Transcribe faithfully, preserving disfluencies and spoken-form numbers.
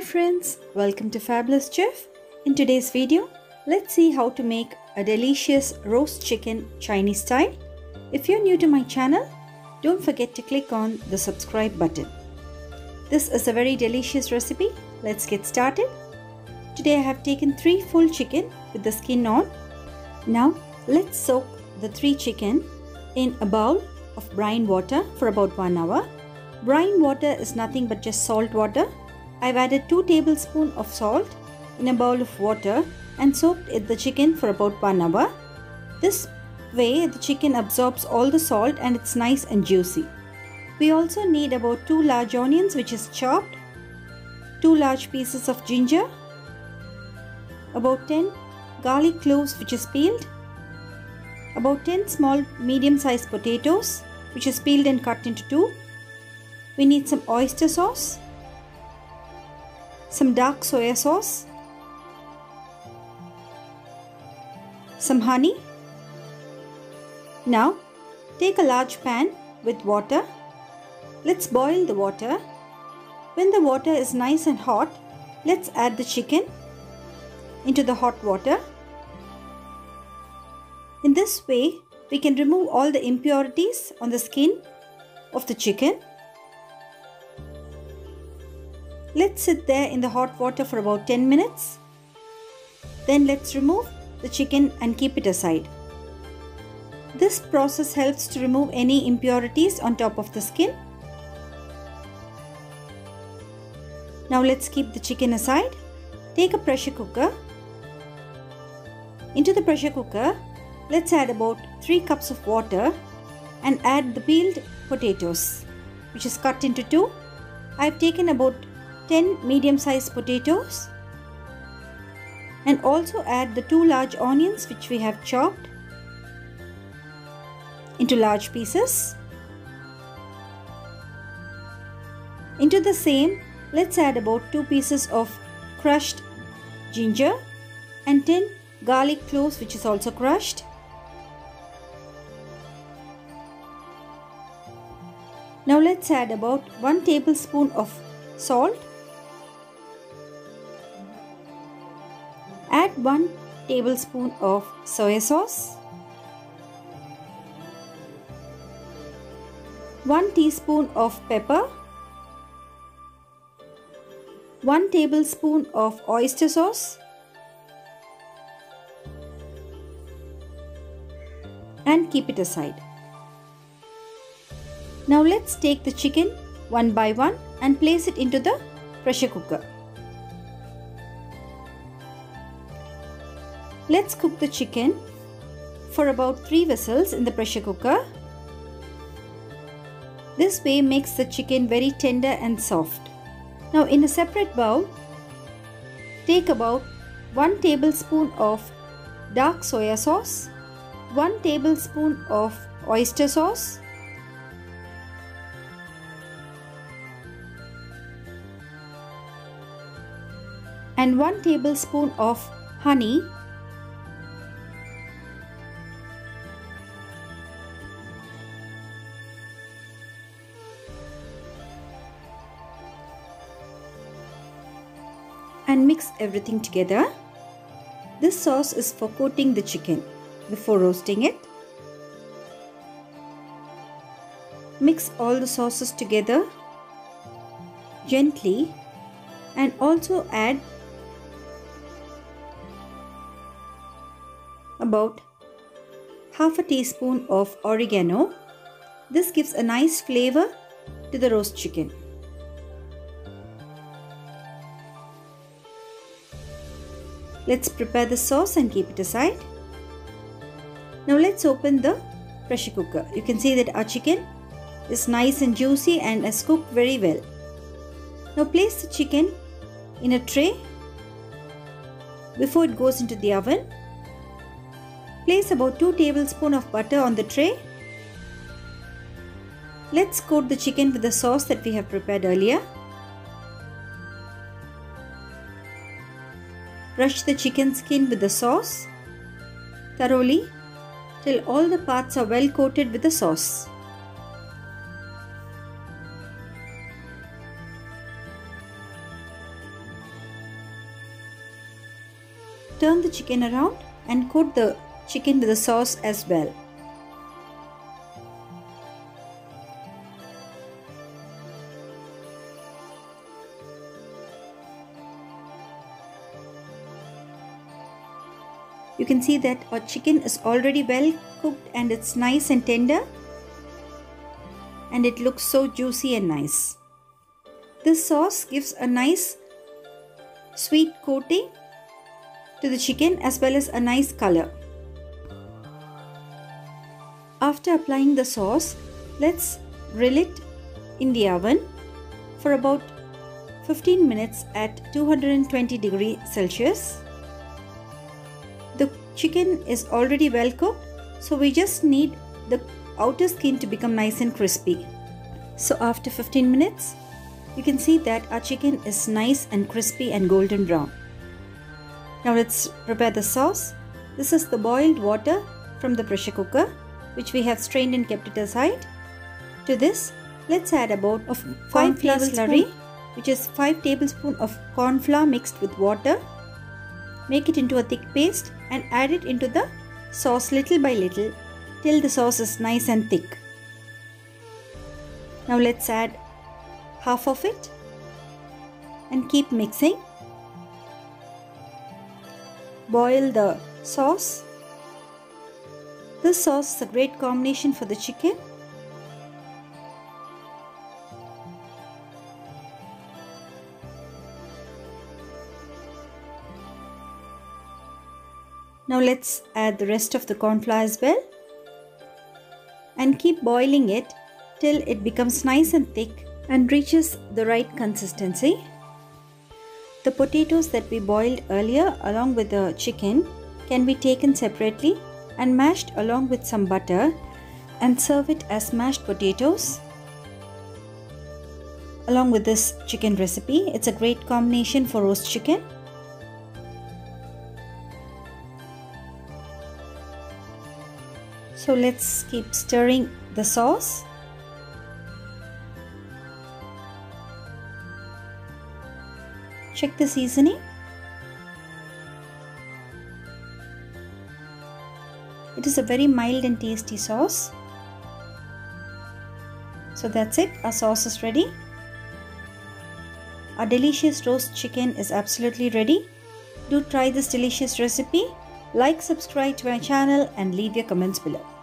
friends, welcome to Fabulous Chef. In today's video, let's see how to make a delicious roast chicken Chinese style. If you're new to my channel, don't forget to click on the subscribe button. This is a very delicious recipe. Let's get started. Today I have taken three full chicken with the skin on. Now let's soak the three chicken in a bowl of brine water for about one hour. Brine water is nothing but just salt water. I've added two tablespoons of salt in a bowl of water and soaked the chicken for about one hour. This way the chicken absorbs all the salt and it's nice and juicy. We also need about two large onions which is chopped, two large pieces of ginger, about ten garlic cloves which is peeled, about ten small medium-sized potatoes which is peeled and cut into two. We need some oyster sauce, some dark soya sauce, some honey. Now take a large pan with water. Let's boil the water. When the water is nice and hot, let's add the chicken into the hot water. In this way, we can remove all the impurities on the skin of the chicken. Let's sit there in the hot water for about ten minutes. Then let's remove the chicken and keep it aside. This process helps to remove any impurities on top of the skin. Now let's keep the chicken aside. Take a pressure cooker. Into the pressure cooker, let's add about three cups of water and add the peeled potatoes which is cut into two. I've taken about ten medium-sized potatoes and also add the two large onions which we have chopped into large pieces. Into the same, let's add about two pieces of crushed ginger and ten garlic cloves which is also crushed. Now let's add about one tablespoon of salt. Add one tablespoon of soya sauce, one teaspoon of pepper, one tablespoon of oyster sauce, and keep it aside. Now let's take the chicken one by one and place it into the pressure cooker. Let's cook the chicken for about three whistles in the pressure cooker. This way makes the chicken very tender and soft. Now in a separate bowl, take about one tablespoon of dark soya sauce, one tablespoon of oyster sauce, and one tablespoon of honey. And mix everything together. This sauce is for coating the chicken before roasting it. Mix all the sauces together gently and also add about half a teaspoon of oregano. This gives a nice flavor to the roast chicken. Let's prepare the sauce and keep it aside. Now let's open the pressure cooker. You can see that our chicken is nice and juicy and has cooked very well. Now place the chicken in a tray before it goes into the oven. Place about two tablespoons of butter on the tray. Let's coat the chicken with the sauce that we have prepared earlier. Brush the chicken skin with the sauce thoroughly till all the parts are well coated with the sauce. turn the chicken around and coat the chicken with the sauce as well. You can see that our chicken is already well cooked and it's nice and tender, and it looks so juicy and nice. This sauce gives a nice sweet coating to the chicken as well as a nice color. After applying the sauce, let's grill it in the oven for about fifteen minutes at two hundred twenty degrees Celsius. The chicken is already well cooked, so we just need the outer skin to become nice and crispy. So after fifteen minutes, you can see that our chicken is nice and crispy and golden brown. Now let's prepare the sauce. This is the boiled water from the pressure cooker, which we have strained and kept it aside. To this, let's add about of five tablespoons, which is five tablespoons of corn flour mixed with water. Make it into a thick paste and add it into the sauce little by little till the sauce is nice and thick. Now let's add half of it and keep mixing. Boil the sauce. This sauce is a great combination for the chicken. Now let's add the rest of the corn flour as well and keep boiling it till it becomes nice and thick and reaches the right consistency. The potatoes that we boiled earlier along with the chicken can be taken separately and mashed along with some butter and serve it as mashed potatoes along with this chicken recipe. It's a great combination for roast chicken. So let's keep stirring the sauce. Check the seasoning. It is a very mild and tasty sauce. So that's it, our sauce is ready. Our delicious roast chicken is absolutely ready. Do try this delicious recipe. Like, subscribe to my channel and leave your comments below.